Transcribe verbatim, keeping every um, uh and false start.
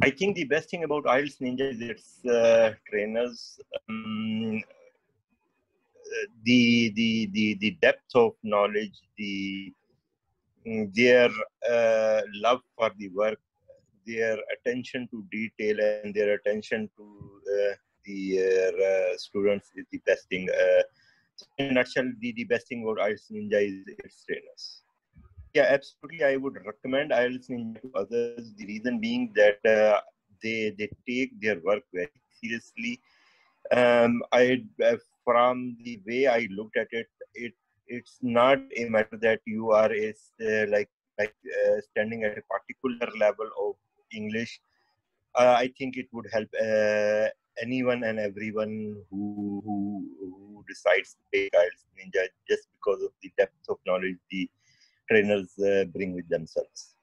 I think the best thing about IELTS Ninja is its uh, trainers. Um, the, the, the, the depth of knowledge, the, their uh, love for the work, their attention to detail, and their attention to uh, the uh, students is the best thing. Uh, in a nutshell, the, the best thing about IELTS Ninja is its trainers. Yeah, absolutely. I would recommend IELTS Ninja to others. The reason being that uh, they they take their work very seriously. Um, I uh, from the way I looked at it, it it's not a matter that you are is uh, like like uh, standing at a particular level of English. Uh, I think it would help uh, anyone and everyone who, who who decides to take IELTS Ninja just because of the depth of knowledge the trainers uh, bring with themselves.